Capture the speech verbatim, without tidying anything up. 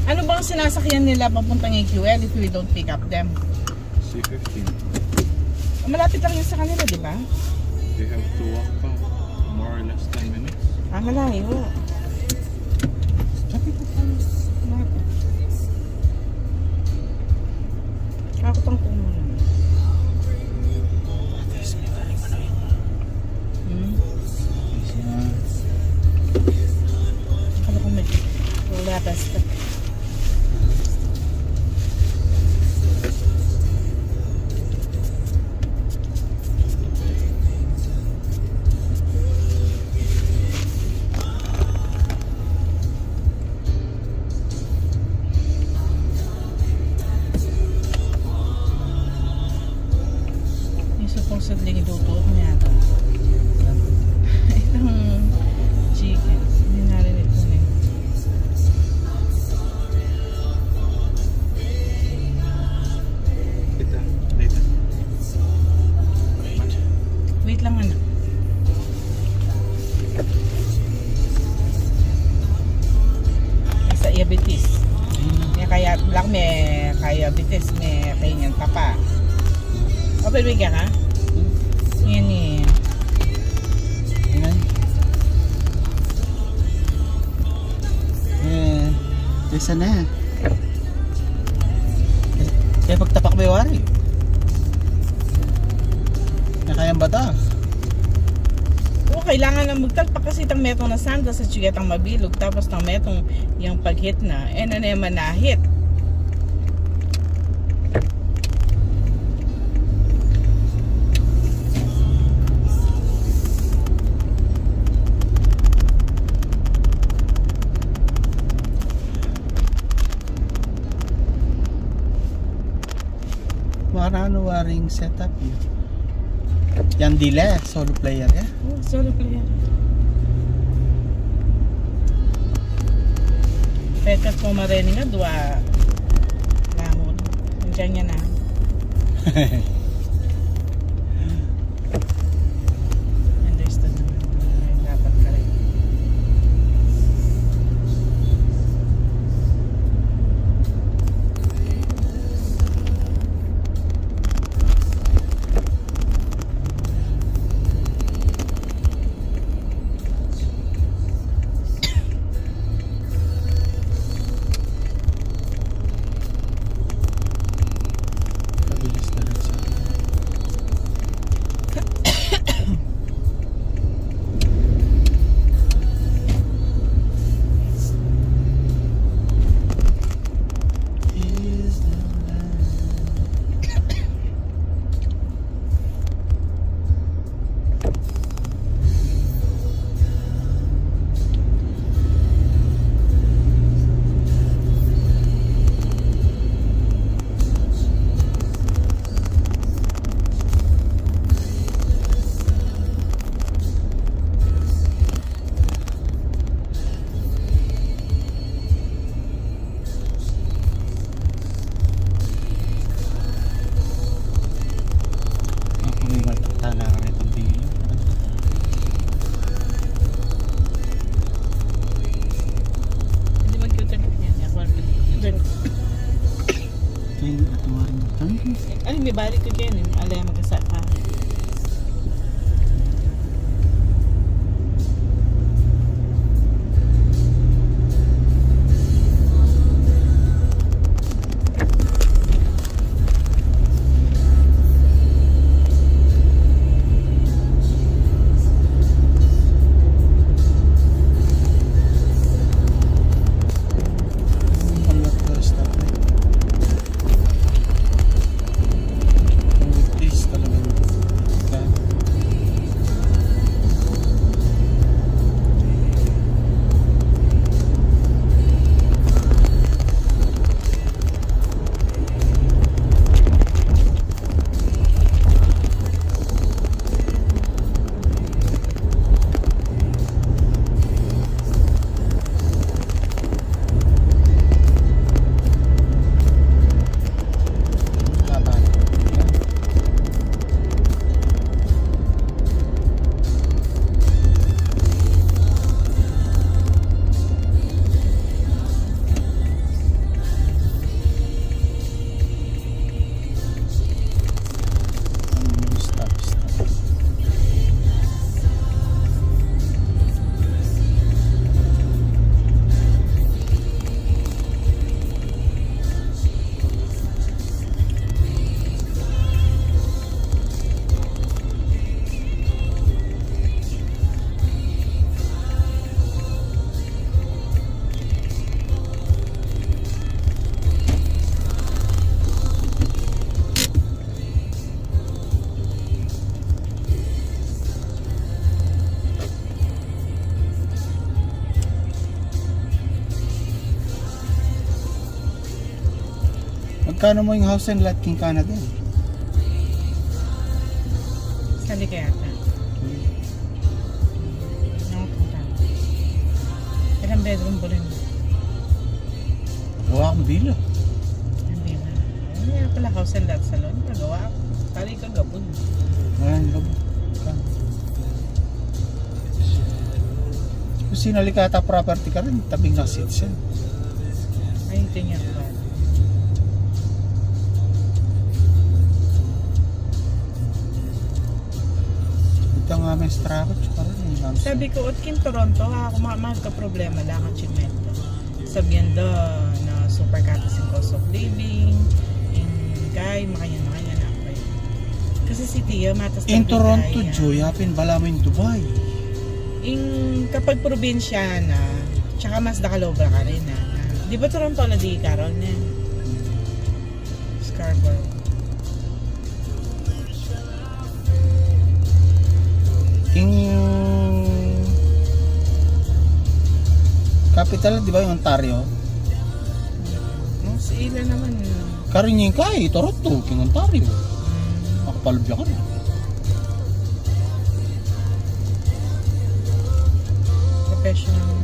Ano bang sinasakyan nila papuntang A Q L if we don't pick up them? C fifteen. Malapit lang yun sa kanila, di ba? They have to walk pa. More or less ten minutes. Ah, malayo. Ako tang puno naman. Hmm? Akala ko medyo wala basta. Supposedly iluto ko yata. Itong chicken. Hindi narinig ko na. Ito, dito. Wait lang anak. Nasa diabetes. May kaya black, may kaya diabetes, may kaingan papa. Open wig ka? Yan eh. Yan. Eh, isa na. Kaya pagtapak may wari. Nakayang bata. Oo, kailangan na magtalpak kasi itang metong na sanda sa chigetang mabilog. Tapos itang metong yung pag-hit na. Eh, na naman na-hit. Ano waring setup yun? Yan dila, solo player ya? Oh, solo player. Pekat po marinig nga, dua lamon. Nandiyan niya na. Understood naman. Dapat ka rin. Ay, may balik ko dyan. Alay, magkasaka. Talaga. Magkano mo yung house and lot king Canada? Sali ka yata. Nakapunta. Ilang bedroom po rin? Gawa akong bilo. Hindi ba? Ano nga pala house and lot salon? Nagawa ako. Sali ka gabon. Ngayon ka ba? Kung sinalikata property ka rin, tabing na citizen. Ay, tingnan ko ba? Ito nga may strako, tsaka rin. Sabi ko, Utkin, Toronto, ako ma magka-problema lang ang chimento. Sabiendo na super katas yung cost of living, in guy, makanya makanya na ako yun. Kasi si Tia, matas In Toronto, Joy, hapin bala mo yung Dubai. In, kapag probinsya na, tsaka mas nakalobra ka rin na. Di ba Toronto na di Carol na? Scarborough. King capital, di ba yung Ontario? No, si Ila naman. Karin yung kay, Toronto, King Ontario. Hmm. Makapalubya ka rin. Professional.